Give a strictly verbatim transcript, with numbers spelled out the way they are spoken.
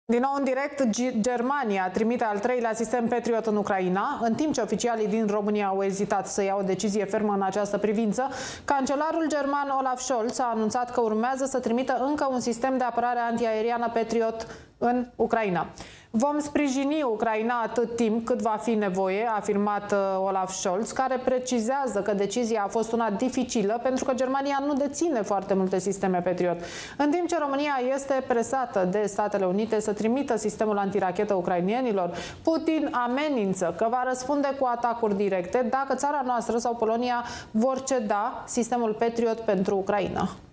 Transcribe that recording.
Din nou în direct, Germania trimite al treilea sistem Patriot în Ucraina. În timp ce oficialii din România au ezitat să ia o decizie fermă în această privință, cancelarul german Olaf Scholz a anunțat că urmează să trimită încă un sistem de apărare antiaeriană Patriot în Ucraina. Vom sprijini Ucraina atât timp cât va fi nevoie, a afirmat Olaf Scholz, care precizează că decizia a fost una dificilă pentru că Germania nu deține foarte multe sisteme Patriot. În timp ce România este presată de Statele Unite să trimită sistemul antirachetă ucrainienilor, Putin amenință că va răspunde cu atacuri directe dacă țara noastră sau Polonia vor ceda sistemul Patriot pentru Ucraina.